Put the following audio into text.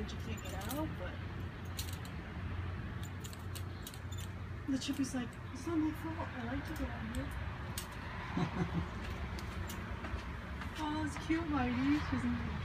that you can't get out, but the chippy's like, it's not my fault. I like to go out here. Oh, it's cute, Mighty. She's